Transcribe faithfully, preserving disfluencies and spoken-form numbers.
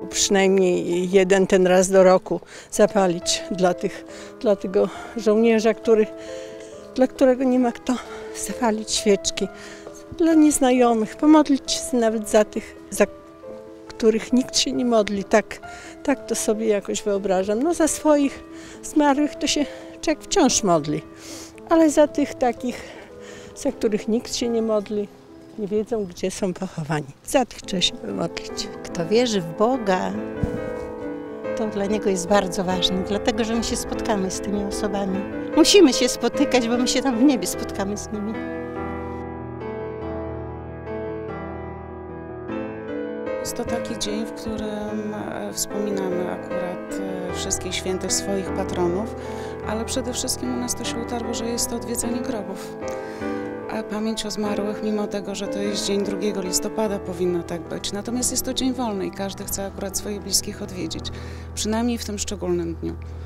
przynajmniej jeden ten raz do roku zapalić dla, tych, dla tego żołnierza, który, dla którego nie ma kto zapalić świeczki. Dla nieznajomych, pomodlić się nawet za tych, za których nikt się nie modli. Tak, tak to sobie jakoś wyobrażam. No za swoich zmarłych to się człowiek wciąż modli, ale za tych takich, za których nikt się nie modli, nie wiedzą, gdzie są pochowani. Za tych trzeba się pomodlić. Kto wierzy w Boga, to dla niego jest bardzo ważne, dlatego że my się spotkamy z tymi osobami. Musimy się spotykać, bo my się tam w niebie spotkamy z nimi. Jest to taki dzień, w którym wspominamy akurat wszystkich świętych swoich patronów, ale przede wszystkim u nas to się utarło, że jest to odwiedzanie grobów. A pamięć o zmarłych, mimo tego, że to jest dzień drugiego listopada, powinno tak być. Natomiast jest to dzień wolny i każdy chce akurat swoich bliskich odwiedzić, przynajmniej w tym szczególnym dniu.